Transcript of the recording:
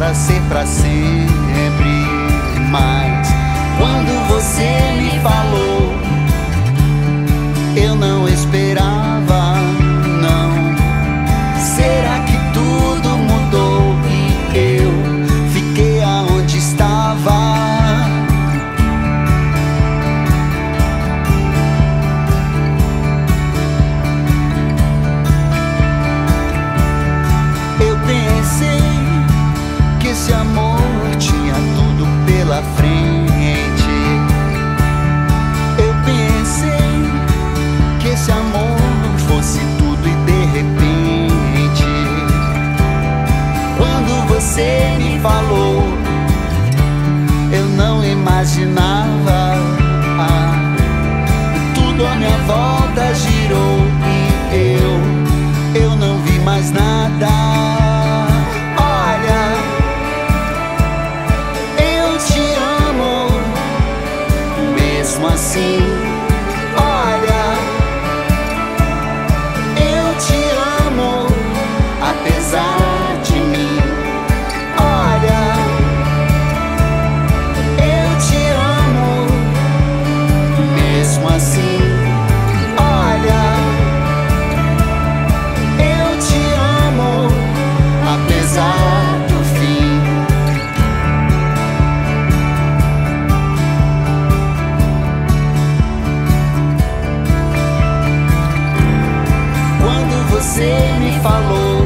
para ser para sempre. Mas quando você me falou, eu não esperava, não. Será que tudo mudou e eu fiquei aonde estava? Eu pensei que esse amor tinha tudo pela frente. Eu pensei que esse amor fosse tudo e de repente, quando você me falou, eu não imaginava. Tudo à minha volta girou e eu não vi mais nada. Olha, eu te amo, mesmo assim. Olha, eu te amo, apesar de mim. Olha, eu te amo, mesmo assim. Olha, eu te amo, apesar do fim. Quando você me falou,